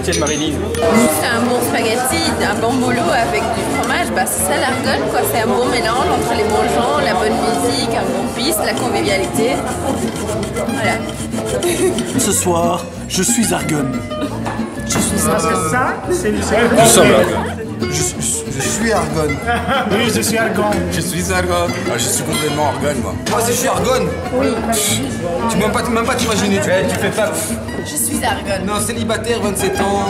tienne, Marie-Lise? C'est un bon spaghetti, un bon boulot avec du fromage, bah c'est ça l'Argonne quoi, c'est un bon mélange entre les bons gens, la bonne musique, un bon piste, la convivialité. Voilà. Ce soir, je suis Argonne. Je suis Argonne. Ça, c'est Nous sommes Argonne. Je suis Argonne. Oui, je suis Argonne. Je suis Argonne. Ah, je suis complètement Argonne, moi. Moi, je suis Argonne. Oui. Tu peux même pas t'imaginer. Tu fais pas... Je suis Argonne. Non, célibataire, 27 ans.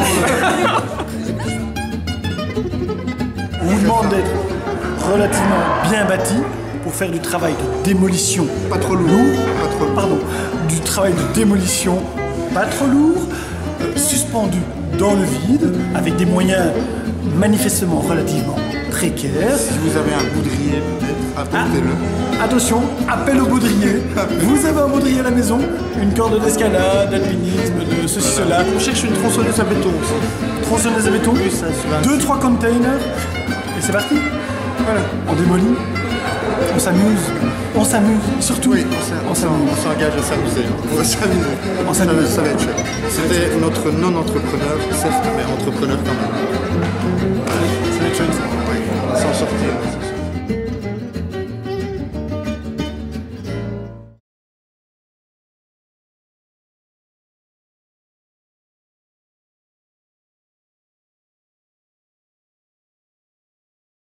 On vous demande d'être relativement bien bâti pour faire du travail de démolition. Pas trop lourd. Pardon. Du travail de démolition pas trop lourd, suspendu dans le vide, avec des moyens manifestement relativement précaires. Si vous avez un boudrier, peut-être, apportez-le. Attention, appel au baudrier. Vous avez un baudrier à la maison, une corde d'escalade, d'alpinisme, de ceci, cela. On cherche une tronçonneuse à béton aussi. Tronçonneuse à béton, Oui, ça, c'est 2-3 containers, et c'est parti. Voilà, on démolit, on s'amuse, surtout. Oui, on s'engage à s'amuser. On va s'amuser. On s'amuse. Ça va être chouette. C'était notre non-entrepreneur, certes, mais entrepreneur quand même.